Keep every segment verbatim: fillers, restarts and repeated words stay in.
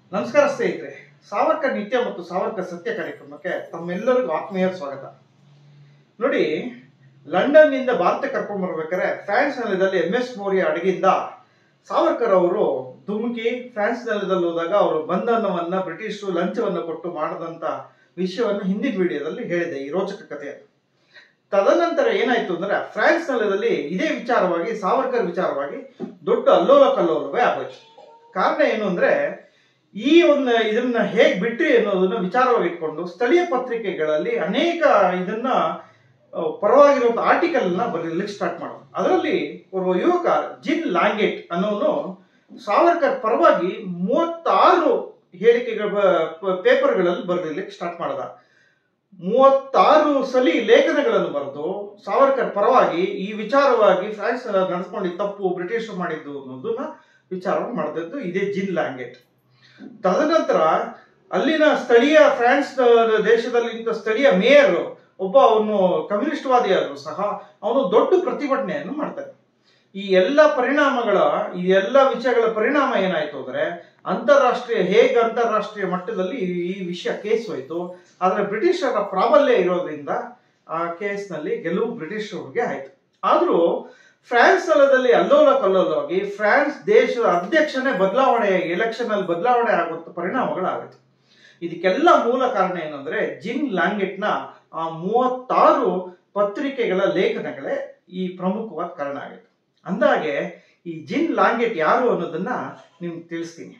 ನಮಸ್ಕಾರ ಸ್ನೇಹಿತರೆ, ಸಾವರ್ಕರ್ ನಿತ್ಯ ಮತ್ತು ಸಾವರ್ಕರ್ ಸತ್ಯ ಕಾರ್ಯಕ್ರಮಕ್ಕೆ ತಮ್ಮೆಲ್ಲರಿಗೂ ಆತ್ಮೀಯ ಸ್ವಾಗತ. ನೋಡಿ, ಲಂಡನ್ ನಿಂದ ಭಾರತ ಕರ್ಕೊಂಡು ಬರ್ಬೇಕಾದ್ರೆ ಫ್ರಾನ್ಸ್ ನೆಲದಲ್ಲಿ ಎಂ ಎಸ್ ಮೋರಿಯ ಅಡಗಿಂದ ಸಾವರ್ಕರ್ ಅವರು ಧುಮುಕಿ ಫ್ರಾನ್ಸ್ ನೆಲದಲ್ಲಿ ಹೋದಾಗ ಅವರು ಬಂಧನವನ್ನ ಬ್ರಿಟಿಷರು ಲಂಚವನ್ನು ಕೊಟ್ಟು ಮಾಡದಂತ ವಿಷಯವನ್ನು ಹಿಂದಿನ ವಿಡಿಯೋದಲ್ಲಿ ಹೇಳಿದೆ, ಈ ರೋಚಕ ಕಥೆಯನ್ನು. ತದನಂತರ ಏನಾಯ್ತು ಅಂದ್ರೆ ಫ್ರಾನ್ಸ್ ನೆಲದಲ್ಲಿ ಇದೇ ವಿಚಾರವಾಗಿ ಸಾವರ್ಕರ್ ವಿಚಾರವಾಗಿ ದೊಡ್ಡ ಅಲ್ಲೋಲ ಕಲ್ಲೋಲವೇ ಆಗೋಯ್ತು. ಕಾರಣ ಏನು ಅಂದ್ರೆ ಈ ಒಂದು ಇದನ್ನ ಹೇಗ್ ಬಿಟ್ರಿ ಅನ್ನೋದನ್ನ ವಿಚಾರವಾಗಿ ಇಟ್ಕೊಂಡು ಸ್ಥಳೀಯ ಪತ್ರಿಕೆಗಳಲ್ಲಿ ಅನೇಕ ಇದನ್ನ ಪರವಾಗಿರುವಂತ ಆರ್ಟಿಕಲ್ ನ ಬರೀಲಿಕ್ಕೆ ಸ್ಟಾರ್ಟ್ ಮಾಡೋದು. ಅದರಲ್ಲಿ ಒಬ್ಬ ಯುವಕ ಜಿನ್ ಲ್ಯಾಂಗೆಟ್ ಅನ್ನೋನು ಸಾವರ್ಕರ್ ಪರವಾಗಿ ಮೂವತ್ತಾರು ಹೇಳಿಕೆಗಳ ಪೇಪರ್ಗಳಲ್ಲಿ ಬರೆದಿರ್ಲಿಕ್ಕೆ ಸ್ಟಾರ್ಟ್ ಮಾಡದ. ಮೂವತ್ತಾರು ಸಲಿ ಲೇಖನಗಳನ್ನು ಬರೆದು ಸಾವರ್ಕರ್ ಪರವಾಗಿ ಈ ವಿಚಾರವಾಗಿ ಫ್ರಾನ್ಸ್ ನಡೆಸ್ಕೊಂಡಿದ್ದ ತಪ್ಪು ಬ್ರಿಟಿಷರು ಮಾಡಿದ್ದು ಅನ್ನೋದನ್ನ ವಿಚಾರವನ್ನು ಮಾಡಿದ್ದು ಇದೇ ಜಿನ್ ಲ್ಯಾಂಗೆಟ್. ತದನಂತರ ಅಲ್ಲಿನ ಸ್ಥಳೀಯ ಫ್ರಾನ್ಸ್ ದೇಶದಲ್ಲಿ ಸ್ಥಳೀಯ ಮೇಯರ್ ಒಬ್ಬ ಅವನು ಕಮ್ಯುನಿಸ್ಟ್ ವಾದಿಯಾದ್ರು ಸಹ ಅವನು ದೊಡ್ಡ ಪ್ರತಿಭಟನೆಯನ್ನು ಮಾಡ್ತಾನೆ. ಈ ಎಲ್ಲ ಪರಿಣಾಮಗಳ ಈ ಎಲ್ಲ ವಿಷಯಗಳ ಪರಿಣಾಮ ಏನಾಯ್ತು ಅಂದ್ರೆ ಅಂತಾರಾಷ್ಟ್ರೀಯ ಹೇಗೆ ಅಂತಾರಾಷ್ಟ್ರೀಯ ಮಟ್ಟದಲ್ಲಿ ಈ ವಿಷಯ ಕೇಸ್ ಹೋಯ್ತು. ಆದ್ರೆ ಬ್ರಿಟಿಷರ ಪ್ರಾಬಲ್ಯ ಇರೋದ್ರಿಂದ ಆ ಕೇಸ್ ನಲ್ಲಿ ಗೆಲುವು ಬ್ರಿಟಿಷರಿಗೆ ಆಯ್ತು. ಆದ್ರೂ ಫ್ರಾನ್ಸ್ ನೆಲದಲ್ಲಿ ಅಲ್ಲೋಲ ಕಲ್ಲೋಲವಾಗಿ ಫ್ರಾನ್ಸ್ ದೇಶದ ಅಧ್ಯಕ್ಷನೇ ಬದಲಾವಣೆ ಎಲೆಕ್ಷನ್ ಅಲ್ಲಿ ಬದಲಾವಣೆ ಆಗುವಂತ ಪರಿಣಾಮಗಳಾಗುತ್ತೆ. ಇದಕ್ಕೆಲ್ಲ ಮೂಲ ಕಾರಣ ಏನಂದ್ರೆ ಜಿನ್ ಲ್ಯಾಂಗೆಟ್ ನ ಆ ಮೂವತ್ತಾರು ಪತ್ರಿಕೆಗಳ ಲೇಖನಗಳೇ ಈ ಪ್ರಮುಖವಾದ ಕಾರಣ ಆಗುತ್ತೆ. ಅಂದಾಗೆ ಈ ಜಿನ್ ಲ್ಯಾಂಗೆಟ್ ಯಾರು ಅನ್ನೋದನ್ನ ನಿಮ್ಗೆ ತಿಳಿಸ್ತೀನಿ.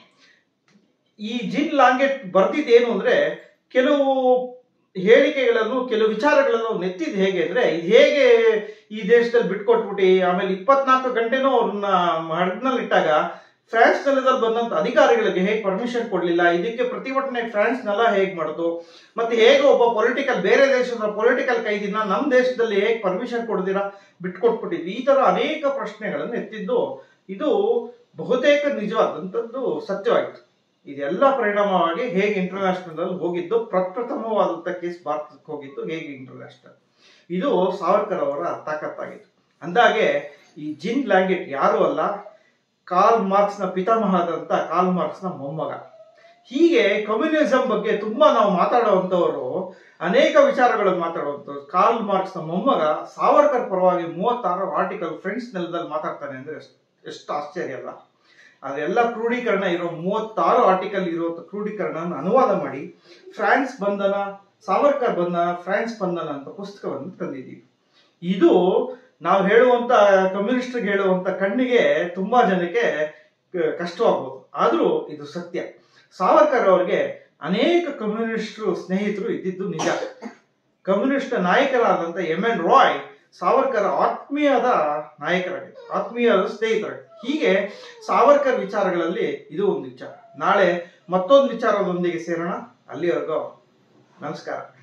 ಈ ಜಿನ್ ಲ್ಯಾಂಗೆಟ್ ಬರ್ದಿದ್ದೇನು ಅಂದ್ರೆ ಕೆಲವು ಹೇಳಿಕೆಗಳನ್ನು ಕೆಲವು ವಿಚಾರಗಳನ್ನು ನೆತ್ತಿದ್ ಹೇಗೆ ಅಂದ್ರೆ ಇದು ಹೇಗೆ ಈ ದೇಶದಲ್ಲಿ ಬಿಟ್ಕೊಟ್ಬಿಟ್ಟು ಆಮೇಲೆ ಇಪ್ಪತ್ನಾಲ್ಕು ಗಂಟೆನೂ ಅವ್ರನ್ನ ಹಡಗ್ನಲ್ಲಿ ಇಟ್ಟಾಗ ಫ್ರಾನ್ಸ್ ನೆಲದಲ್ಲಿ ಬಂದಂತ ಅಧಿಕಾರಿಗಳಿಗೆ ಹೇಗೆ ಪರ್ಮಿಷನ್ ಕೊಡ್ಲಿಲ್ಲ, ಇದಕ್ಕೆ ಪ್ರತಿಭಟನೆ ಫ್ರಾನ್ಸ್ ನೆಲ ಹೇಗ್ ಮಾಡುದು, ಮತ್ತೆ ಹೇಗೆ ಒಬ್ಬ ಪೊಲಿಟಿಕಲ್ ಬೇರೆ ದೇಶದ ಪೊಲಿಟಿಕಲ್ ಕೈದಿನ ನಮ್ಮ ದೇಶದಲ್ಲಿ ಹೇಗೆ ಪರ್ಮಿಷನ್ ಕೊಡ್ದಿರಾ ಬಿಟ್ಕೊಟ್ಬಿಟ್ಟಿದ್ವಿ, ಈ ತರ ಅನೇಕ ಪ್ರಶ್ನೆಗಳನ್ನು ಎತ್ತಿದ್ದು ಇದು ಬಹುತೇಕ ನಿಜವಾದಂಥದ್ದು ಸತ್ಯವಾಗಿತ್ತು. ಇದೆಲ್ಲ ಪರಿಣಾಮವಾಗಿ ಹೇಗೆ ಇಂಟರ್ನ್ಯಾಷನಲ್ ಅಲ್ಲಿ ಹೋಗಿದ್ದು ಪ್ರಪ್ರಥಮವಾದಂತ ಕೇಸ್ ಭಾರತಕ್ಕೆ ಹೋಗಿದ್ದು ಹೇಗೆ ಇಂಟರ್ನ್ಯಾಷನಲ್, ಇದು ಸಾವರ್ಕರ್ ಅವರ ತಾಕತ್ತಾಗಿತ್ತು. ಅಂದಾಗೆ ಈ ಜಿನ್ ಲ್ಯಾಂಗೆಟ್ ಯಾರು ಅಲ್ಲ, ಕಾರ್ಲ್ ಮಾರ್ಕ್ಸ್ ನ ಪಿತಾಮಹದಂತ ಕಾರ್ಲ್ ಮಾರ್ಕ್ಸ್ ನ ಮೊಮ್ಮಗ. ಹೀಗೆ ಕಮ್ಯುನಿಸಂ ಬಗ್ಗೆ ತುಂಬಾ ನಾವು ಮಾತಾಡುವಂತವರು ಅನೇಕ ವಿಚಾರಗಳನ್ನು ಮಾತಾಡುವಂತವ್ರು. ಕಾರ್ಲ್ ಮಾರ್ಕ್ಸ್ ನ ಮೊಮ್ಮಗ ಸಾವರ್ಕರ್ ಪರವಾಗಿ ಮೂವತ್ತಾರು ಆರ್ಟಿಕಲ್ ಫ್ರೆಂಡ್ಸ್ ನೆಲದಲ್ಲಿ ಮಾತಾಡ್ತಾನೆ ಅಂದ್ರೆ ಎಷ್ಟು ಆಶ್ಚರ್ಯ ಅಲ್ಲ. ಅದೆಲ್ಲ ಕ್ರೋಢೀಕರಣ ಇರೋ ಮೂವತ್ತಾರು ಆರ್ಟಿಕಲ್ ಇರುವಂತ ಕ್ರೋಢೀಕರಣ ಅನುವಾದ ಮಾಡಿ ಫ್ರಾನ್ಸ್ ಬಂಧನ ಸಾವರ್ಕರ್ ಬಂಧನ ಫ್ರಾನ್ಸ್ ಬಂಧನ ಅಂತ ಪುಸ್ತಕವನ್ನು ತಂದಿದ್ದೀವಿ. ಇದು ನಾವು ಹೇಳುವಂತ ಕಮ್ಯುನಿಸ್ಟ್ಗೆ ಹೇಳುವಂತ ಕಣ್ಣಿಗೆ ತುಂಬಾ ಜನಕ್ಕೆ ಕಷ್ಟವಾಗ್ಬೋದು, ಆದ್ರೂ ಇದು ಸತ್ಯ. ಸಾವರ್ಕರ್ ಅವರಿಗೆ ಅನೇಕ ಕಮ್ಯುನಿಸ್ಟ್ ಸ್ನೇಹಿತರು ಇದ್ದಿದ್ದು ನಿಜ. ಕಮ್ಯುನಿಸ್ಟ್ ನಾಯಕರಾದಂತ ಎಂ ಎನ್ ರಾಯ್ ಸಾವರ್ಕರ್ ಆತ್ಮೀಯದ ನಾಯಕರಾಗಿತ್ತು, ಆತ್ಮೀಯದ ಸ್ನೇಹಿತರಾಗಿ. ಹೀಗೆ ಸಾವರ್ಕರ್ ವಿಚಾರಗಳಲ್ಲಿ ಇದು ಒಂದು ವಿಚಾರ. ನಾಳೆ ಮತ್ತೊಂದು ವಿಚಾರದೊಂದಿಗೆ ಸೇರೋಣ. ಅಲ್ಲಿವರೆಗೂ ನಮಸ್ಕಾರ.